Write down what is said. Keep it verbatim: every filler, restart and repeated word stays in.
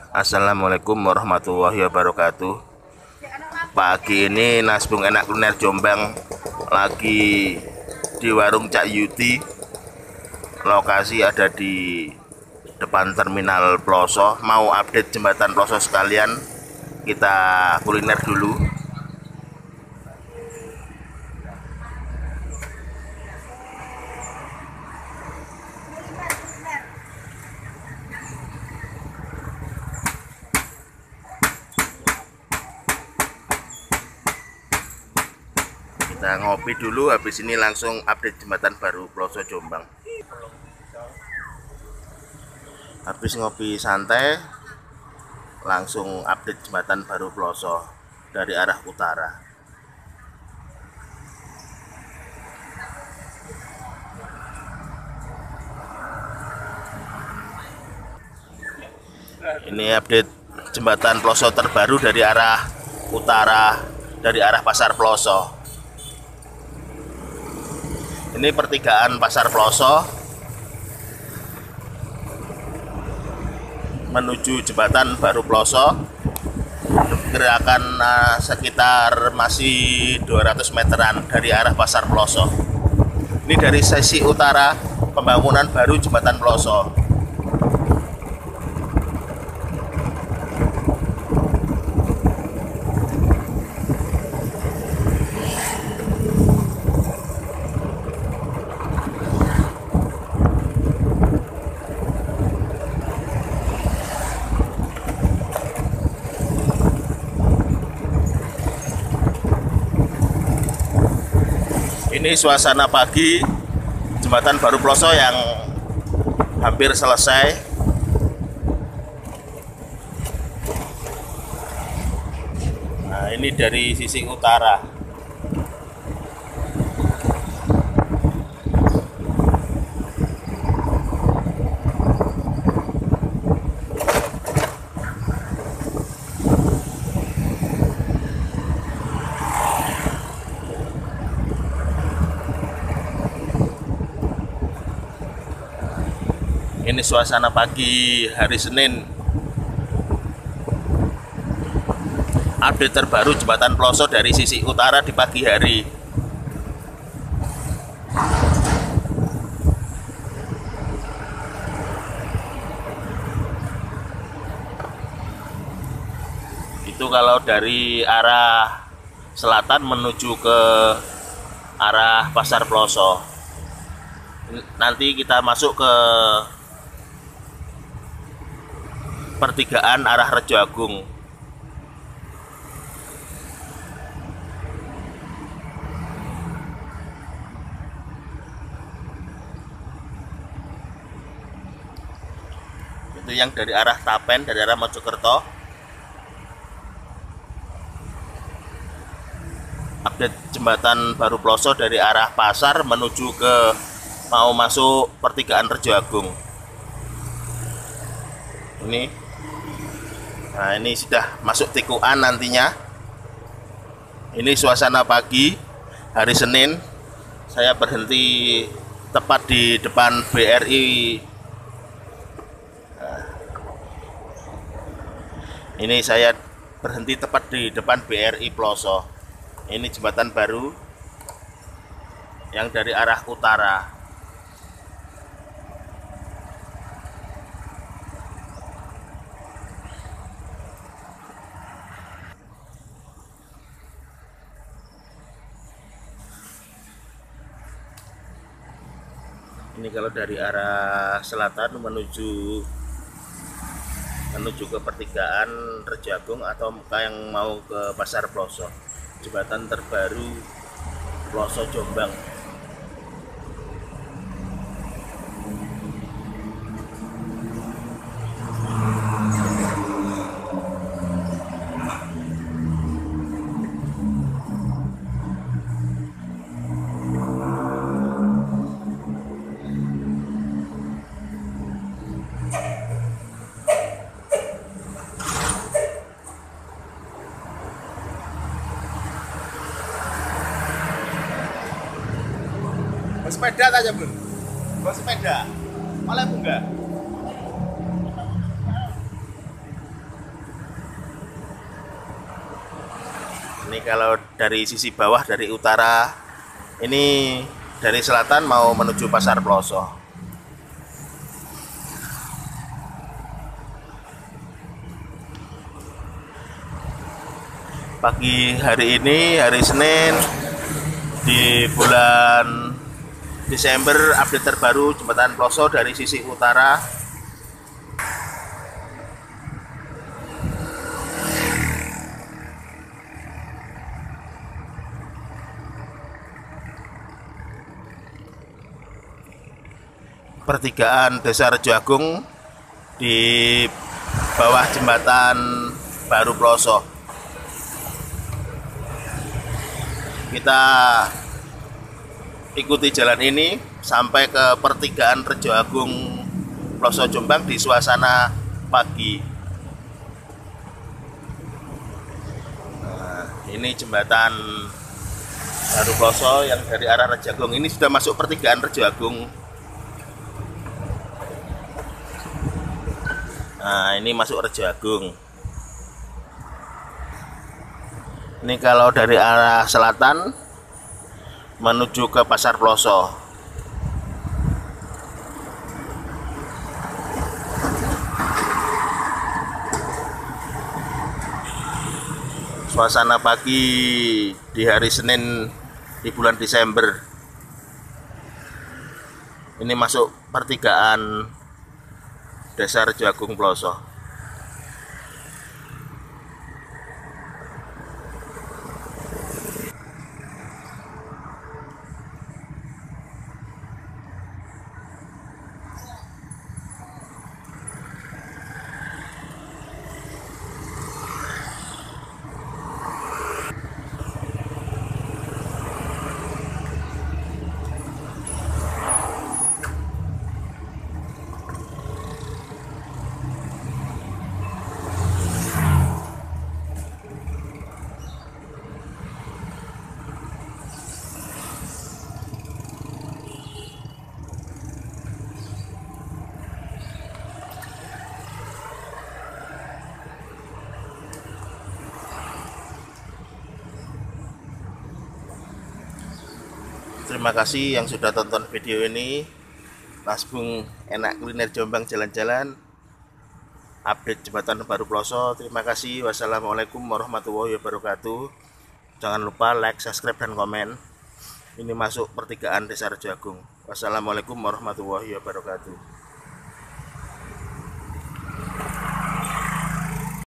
Assalamualaikum warahmatullahi wabarakatuh. Pagi ini Nasbung Enak Kuliner Jombang lagi di warung Cak Yuti. Lokasi ada di depan terminal Ploso. Mau update jembatan Ploso sekalian. Kita kuliner dulu. Kita ngopi dulu, habis ini langsung update jembatan baru Ploso Jombang. Habis ngopi santai, langsung update jembatan baru Ploso dari arah utara. Ini update jembatan Ploso terbaru dari arah utara, dari arah Pasar Ploso. Ini pertigaan Pasar Ploso menuju jembatan baru Ploso. Gerakan uh, sekitar masih dua ratus meteran dari arah Pasar Ploso. Ini dari sisi utara pembangunan baru jembatan Ploso. Ini suasana pagi jembatan baru Ploso yang hampir selesai. Nah, ini dari sisi utara. Ini suasana pagi hari Senin. Update terbaru jembatan Ploso dari sisi utara di pagi hari. Itu kalau dari arah selatan menuju ke arah Pasar Ploso. Nanti kita masuk ke pertigaan arah Rejo Agung. Itu yang dari arah Tapen, dari arah Mojokerto. Update jembatan baru Ploso dari arah pasar menuju ke mau masuk pertigaan Rejo Agung. Ini. Nah, ini sudah masuk tikuan nantinya. Ini suasana pagi hari Senin. Saya berhenti tepat di depan B R I. Nah, ini saya berhenti tepat di depan B R I Ploso. Ini jembatan baru yang dari arah utara. Ini kalau dari arah selatan menuju menuju ke pertigaan Rejo Agung atau yang mau ke Pasar Ploso. Jembatan terbaru Ploso Jombang. Sepeda aja belum? Bawa sepeda? Malah enggak? Ini kalau dari sisi bawah, dari utara, ini dari selatan mau menuju Pasar Ploso. Pagi hari ini, hari Senin, di bulan Desember, update terbaru Jembatan Ploso dari sisi utara. Pertigaan Desa Rejo Agung di bawah Jembatan Baru Ploso. Kita ikuti jalan ini sampai ke pertigaan Rejo Agung Ploso Jombang di suasana pagi. Nah, ini jembatan Baru Ploso yang dari arah Rejo Agung. Ini sudah masuk pertigaan Rejo Agung. Nah, ini masuk Rejo Agung. Ini kalau dari arah selatan menuju ke Pasar Ploso. Suasana pagi di hari Senin di bulan Desember. Ini masuk pertigaan Desa Rejo Agung Ploso. Terima kasih yang sudah tonton video ini. Mas Bung Enak Kuliner Jombang jalan-jalan, update Jembatan Baru Ploso. Terima kasih. Wassalamualaikum warahmatullahi wabarakatuh. Jangan lupa like, subscribe, dan komen. Ini masuk pertigaan Desa Rejo Agung. Wassalamualaikum warahmatullahi wabarakatuh.